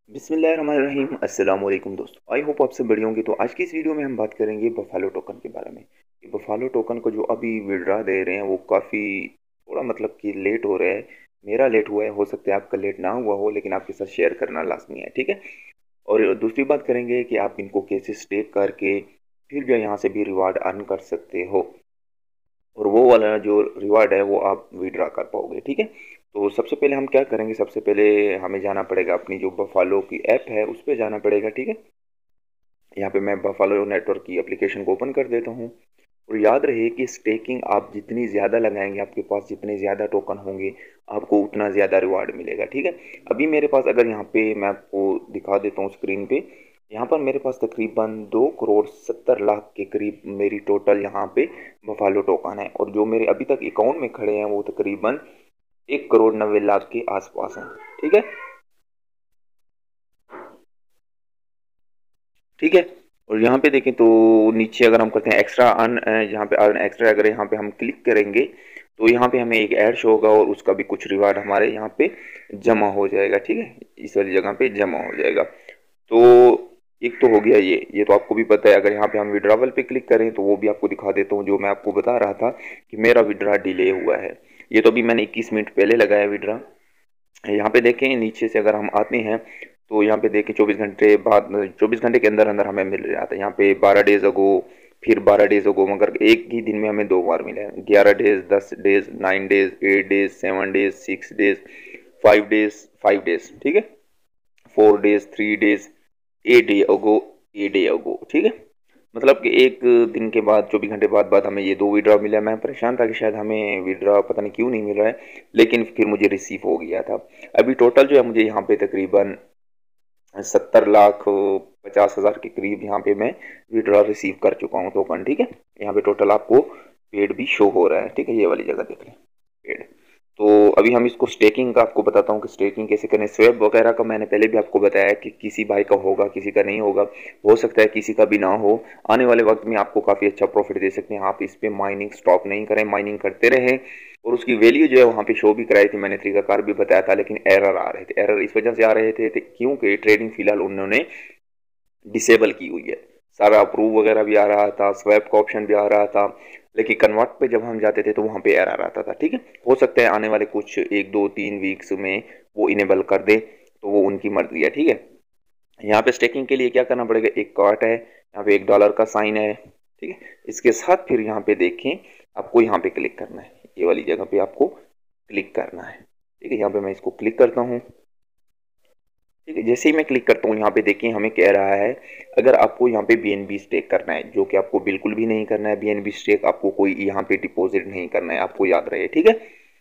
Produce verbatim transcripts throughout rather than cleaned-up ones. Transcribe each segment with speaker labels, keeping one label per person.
Speaker 1: बिस्मिल्लाहिर्रहमानिर्रहीम। अस्सलाम वालेकुम दोस्तों, आई होप आप सब बढ़िया होंगे। तो आज की इस वीडियो में हम बात करेंगे बफालो टोकन के बारे में। कि बफालो टोकन को जो अभी विड्रा दे रहे हैं वो काफ़ी थोड़ा मतलब कि लेट हो रहा है। मेरा लेट हुआ है, हो सकता है आपका लेट ना हुआ हो, लेकिन आपके साथ शेयर करना लाजमी है, ठीक है। और दूसरी बात करेंगे कि आप इनको कैसे स्टेक करके फिर जो यहाँ से भी रिवार्ड अर्न कर सकते हो, और वो वाला जो रिवार्ड है वो आप विड्रा कर पाओगे, ठीक है। तो सबसे पहले हम क्या करेंगे, सबसे पहले हमें जाना पड़ेगा अपनी जो बफालो की ऐप है उस पर जाना पड़ेगा, ठीक है। यहाँ पे मैं बफालो नेटवर्क की एप्लीकेशन को ओपन कर देता हूँ। और याद रहे कि स्टेकिंग आप जितनी ज़्यादा लगाएंगे, आपके पास जितने ज़्यादा टोकन होंगे, आपको उतना ज़्यादा रिवार्ड मिलेगा, ठीक है। अभी मेरे पास अगर यहाँ पे मैं आपको दिखा देता हूँ स्क्रीन पे, यहाँ पर मेरे पास तकरीबन दो करोड़ सत्तर लाख के करीब मेरी टोटल यहाँ पे बफालो टोकन है। और जो मेरे अभी तक अकाउंट में खड़े हैं वो तकरीबन एक करोड़ नब्बे लाख के आसपास हैं, ठीक है, ठीक है। और यहाँ पे देखें तो नीचे अगर हम करते हैं एक्स्ट्रा अर्न, यहाँ पे अर्न एक्स्ट्रा, अगर यहाँ पे हम क्लिक करेंगे तो यहाँ पे हमें एक ऐड शो होगा और उसका भी कुछ रिवार्ड हमारे यहाँ पे जमा हो जाएगा, ठीक है। इस वाली जगह पे जमा हो जाएगा। तो एक तो हो गया ये ये तो आपको भी पता है। अगर यहाँ पे हम विड्रावल पे क्लिक करें तो वो भी आपको दिखा देता हूँ, जो मैं आपको बता रहा था कि मेरा विड्रा डिले हुआ है। ये तो अभी मैंने इक्कीस मिनट पहले लगाया विड्रा। यहाँ पे देखें नीचे से अगर हम आते हैं तो यहाँ पे देखें चौबीस घंटे बाद, चौबीस घंटे के अंदर अंदर हमें मिल रहा था। यहाँ पे बारह डेज अगो, फिर बारह डेज अगो, मगर एक ही दिन में हमें दो बार मिला है। ग्यारह डेज, दस days, nine days, eight days, seven days, six days, five days, five days, ठीक है, four days, three days, a day ago, a day ago, ठीक है। मतलब कि एक दिन के बाद, चौबीस घंटे बाद बाद हमें ये दो विड्रा मिला। मैं परेशान था कि शायद हमें विड्रा पता नहीं क्यों नहीं मिल रहा है, लेकिन फिर मुझे रिसीव हो गया था। अभी टोटल जो है मुझे यहाँ पे तकरीबन सत्तर लाख पचास हज़ार के करीब यहाँ पे मैं विड्रा रिसीव कर चुका हूँ टोकन, ठीक है। यहाँ पे टोटल आपको पेड भी शो हो रहा है, ठीक है, ये वाली जगह देख लें, पेड। तो अभी हम इसको स्टेकिंग का आपको बताता हूँ कि स्टेकिंग कैसे करें। स्वेप वगैरह का मैंने पहले भी आपको बताया कि किसी भाई का होगा, किसी का नहीं होगा, हो सकता है किसी का भी ना हो। आने वाले वक्त में आपको काफ़ी अच्छा प्रॉफिट दे सकते हैं। आप इस पर माइनिंग स्टॉप नहीं करें, माइनिंग करते रहें। और उसकी वैल्यू जो है वहाँ पे शो भी कराई थी, मैंने तरीकाकार भी बताया था, लेकिन एरर आ रहे थे। एरर इस वजह से आ रहे थे, थे क्योंकि ट्रेडिंग फिलहाल उन्होंने डिसेबल की हुई है। सारा अप्रूव वगैरह भी आ रहा था, स्वैप का ऑप्शन भी आ रहा था, लेकिन कन्वर्ट पे जब हम जाते थे तो वहाँ पे एरर आता था, ठीक है। हो सकता है आने वाले कुछ एक दो तीन वीक्स में वो इनेबल कर दे, तो वो उनकी मर्जी है, ठीक है। यहाँ पे स्टेकिंग के लिए क्या करना पड़ेगा, एक कार्ट है, यहाँ पे एक डॉलर का साइन है, ठीक है। इसके साथ फिर यहाँ पे देखें, आपको यहाँ पे क्लिक करना है, ये वाली जगह पे आपको क्लिक करना है, ठीक है। यहाँ पे मैं इसको क्लिक करता हूँ, ठीक है। जैसे ही मैं क्लिक करता हूँ यहाँ पे देखिए हमें कह रहा है अगर आपको यहाँ पे बीएनबी स्टेक करना है, जो कि आपको बिल्कुल भी नहीं करना है। बीएनबी स्टेक आपको कोई यहाँ पे डिपॉजिट नहीं करना है, आपको याद रहे, ठीक है।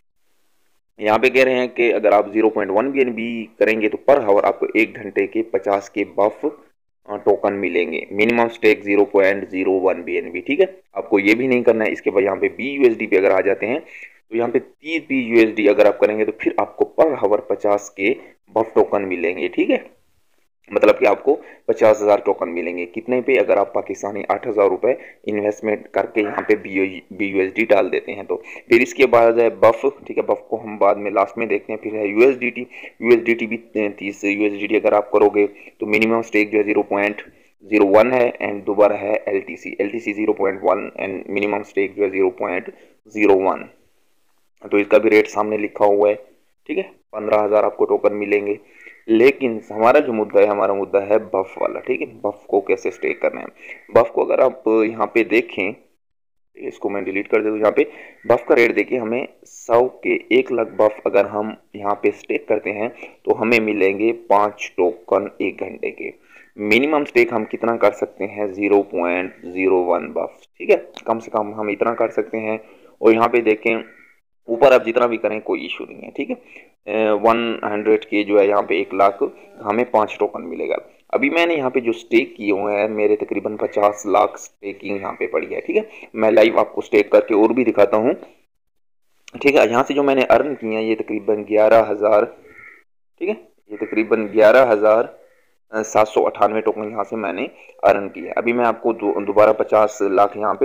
Speaker 1: यहाँ पे कह रहे हैं कि अगर आप ज़ीरो पॉइंट वन बीएनबी करेंगे तो पर हावर आपको एक घंटे के पचास के बफ टोकन मिलेंगे। Minimum stake zero point zero one BNB, ठीक है। आपको ये भी नहीं करना है। इसके बाद यहाँ पे बी यूएसडी पे अगर आ जाते हैं तो यहाँ पे तीस बी यूएसडी अगर आप करेंगे तो फिर आपको पर हावर पचास के बफ टोकन मिलेंगे, ठीक है। मतलब कि आपको पचास हज़ार टोकन मिलेंगे। कितने पे, अगर आप पाकिस्तानी आठ हज़ार रुपये इन्वेस्टमेंट करके यहाँ पे बी यूएसडी डाल देते हैं तो। फिर इसके बाद है बफ, ठीक है, बफ को हम बाद में लास्ट में देखते हैं। फिर है यूएसडीटी, यूएसडीटी भी तीस यूएसडीटी अगर आप करोगे तो मिनिमम स्टेक जो है जीरो पॉइंट जीरो वन है, एंड दोबारा है L T C, L T C zero point one, and minimum stake जो है जीरो पॉइंट जीरो वन। तो इसका भी रेट सामने लिखा हुआ है, ठीक है। पंद्रह हज़ार आपको टोकन मिलेंगे। लेकिन हमारा जो मुद्दा है, हमारा मुद्दा है बफ वाला, ठीक है। बफ को कैसे स्टेक करना है। बफ को अगर आप यहाँ पे देखें, इसको मैं डिलीट कर देता हूँ। यहाँ पे बफ का रेट देखिए, हमें सौ के एक लाख बफ अगर हम यहाँ पे स्टेक करते हैं तो हमें मिलेंगे पाँच टोकन एक घंटे के। मिनिमम स्टेक हम कितना कर सकते हैं, zero point zero one buff, ठीक है, कम से कम हम इतना कर सकते हैं। और यहाँ पे देखें ऊपर आप जितना भी करें कोई इशू नहीं है, ठीक है। वन हंड्रेड के जो है यहाँ पे एक लाख हमें पाँच टोकन मिलेगा। अभी मैंने यहाँ पे जो स्टेक किए हुए हैं मेरे तकरीबन पचास लाख स्टेकिंग यहाँ पे पड़ी है, ठीक है। मैं लाइव आपको स्टेक करके और भी दिखाता हूँ, ठीक है। यहाँ से जो मैंने अर्न किए हैं ये तकरीबन ग्यारह हज़ार, ठीक है, ये तकरीबन ग्यारह हज़ार सात सौ अट्ठानवे टोकन यहाँ से मैंने अर्न किया। अभी मैं आपको दोबारा पचास लाख यहाँ पे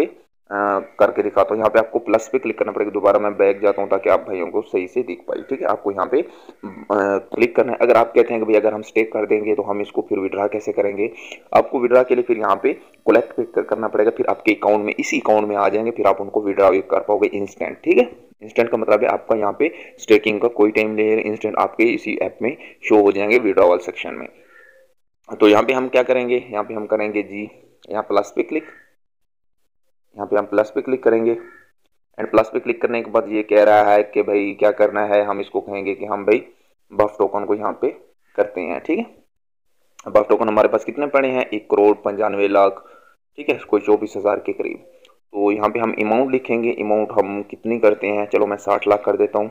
Speaker 1: आ, करके दिखाता हूँ। यहाँ पे आपको प्लस पे क्लिक करना पड़ेगा। दोबारा मैं बैक जाता हूँ ताकि आप भाइयों को सही से दिख पाए। ठीक है, आपको यहाँ पे आ, क्लिक करना है। अगर आप कहते हैं कि भाई अगर हम स्टेक कर देंगे तो हम इसको फिर विड्रा कैसे करेंगे, आपको विड्रा के लिए फिर यहाँ पे कलेक्ट पे करना पड़ेगा। फिर आपके अकाउंट में, इसी अकाउंट में आ जाएंगे, फिर आप उनको विड्रा भी कर पाओगे इंस्टेंट। ठीक है, इंस्टेंट का मतलब है आपका यहाँ पे स्टेकिंग का कोई टाइम नहीं है, इंस्टेंट आपके इसी ऐप में शो हो जाएंगे विड्रॉवल सेक्शन में। तो यहाँ पे हम क्या करेंगे, यहाँ पे हम करेंगे जी, यहाँ प्लस पे क्लिक, यहाँ पे हम प्लस पे क्लिक करेंगे। एंड प्लस पे क्लिक करने के बाद ये कह रहा है कि भाई क्या करना है, हम इसको कहेंगे कि हम भाई बफ टोकन को यहाँ पे करते हैं। ठीक है, बफ टोकन हमारे पास कितने पड़े हैं, एक करोड़ पंचानवे लाख, ठीक है, कोई चौबीस हजार के करीब। तो यहाँ पे हम अमाउंट लिखेंगे, अमाउंट हम कितनी करते हैं, चलो मैं साठ लाख कर देता हूँ।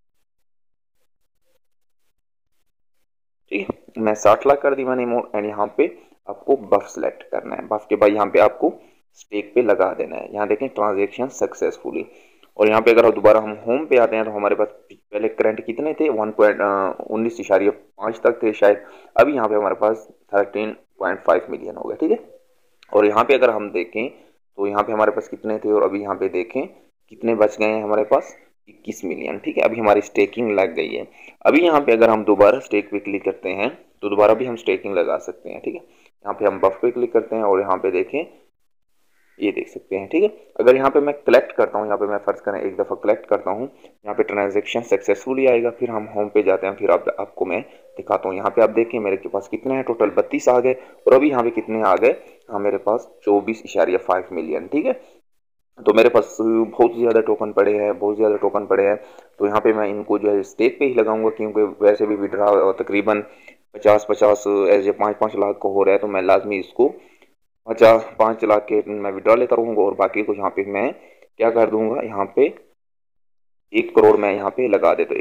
Speaker 1: ठीक है, मैं साठ लाख कर दी मैंने अमाउंट। एंड यहाँ पे आपको बफ सेलेक्ट करना है। बफ के बाद यहाँ पे आपको स्टेक पे लगा देना है। यहाँ देखें ट्रांजेक्शन सक्सेसफुली। और यहाँ पे अगर दोबारा हम होम पे आते हैं तो हमारे पास पहले करंट कितने थे, वन पॉइंट उन्नीस इशारिया पाँच तक थे शायद। अभी यहाँ पे हमारे पास थर्टीन पॉइंट फाइव मिलियन हो गए। ठीक है, और यहाँ पे अगर हम देखें तो यहाँ पे हमारे पास कितने थे, और अभी यहाँ पे देखें कितने बच गए हैं हमारे पास, इक्कीस मिलियन। ठीक है, अभी हमारी स्टेकिंग लग गई है। अभी यहाँ पे अगर हम दोबारा स्टेक पे क्लिक करते हैं तो दोबारा भी हम स्टेकिंग लगा सकते हैं। ठीक है, यहाँ पे हम बफ पे क्लिक करते हैं और यहाँ पे देखें, ये देख सकते हैं। ठीक है, अगर यहाँ पे मैं कलेक्ट करता हूँ, यहाँ पे मैं फर्ज करें एक दफ़ा कलेक्ट करता हूँ, यहाँ पे ट्रांजेक्शन सक्सेसफुली आएगा। फिर हम होम पे जाते हैं, फिर आप, आपको मैं दिखाता हूँ। यहाँ पे आप देखें मेरे के पास कितने हैं, टोटल बत्तीस आ गए। और अभी यहाँ पे कितने आ गए, हाँ मेरे पास चौबीस इशारिया फाइव मिलियन। ठीक है, तो मेरे पास बहुत ज़्यादा टोकन पड़े हैं, बहुत ज़्यादा टोकन पड़े हैं। तो यहाँ पे मैं इनको जो है स्टेक पे ही लगाऊंगा, क्योंकि वैसे भी विड्रा तकरीबन पचास पचास ऐसे पाँच पाँच लाख को हो रहा है, तो मैं लाजमी इसको पचास पाँच लाख के मैं विड्रा लेता रहूँगा। और बाकी को यहाँ पे मैं क्या कर दूंगा, यहाँ पे एक करोड़ मैं यहाँ पे लगा देता हूँ।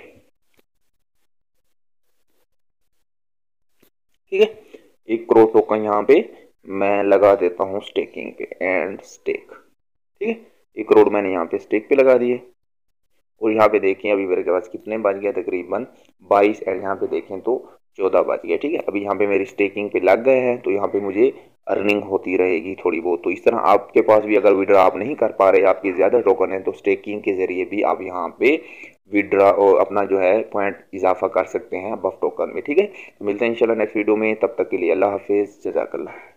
Speaker 1: ठीक है, एक करोड़ टोकन यहाँ पे मैं लगा देता हूँ स्टेकिंग पे। एंड स्टेक, ठीक है, एक करोड़ मैंने यहाँ पे स्टेक पे लगा दिए। और यहाँ पे देखें अभी मेरे पास कितने बच गए, तकरीबन बाईस। एंड यहाँ पे देखें तो चौदह बच गए। ठीक है, अभी यहाँ पे मेरी स्टेकिंग पे लग गए हैं, तो यहाँ पे मुझे अर्निंग होती रहेगी थोड़ी बहुत। तो इस तरह आपके पास भी अगर विड्रा आप नहीं कर पा रहे, आपकी ज़्यादा टोकन है, तो स्टेकिंग के ज़रिए भी आप यहाँ पे विड्रा और अपना जो है पॉइंट इजाफा कर सकते हैं बफ टोकन में। ठीक है, तो मिलते हैं इंशाल्लाह नेक्स्ट वीडियो में, तब तक के लिए अल्लाह हाफिज़, जज़ाकल्लाह।